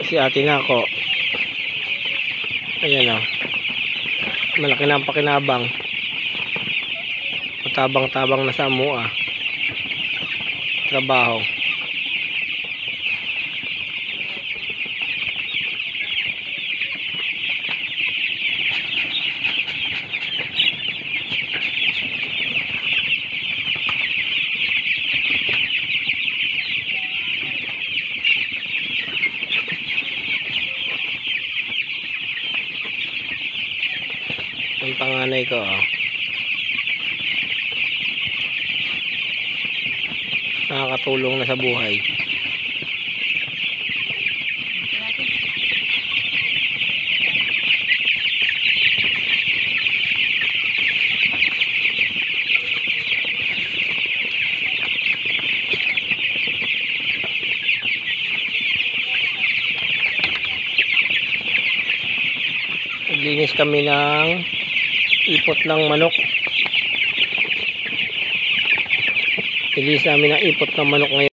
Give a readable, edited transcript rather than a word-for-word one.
Si ate Nako. Ayan o. Malaki na ang pakinabang. Matabang-tabang na sa mua. Trabaho. Ang panganay ko nakakatulong na sa buhay. Naglinis kami ng ipot ng manok. Naglinis namin ng ipot ng manok ngayon.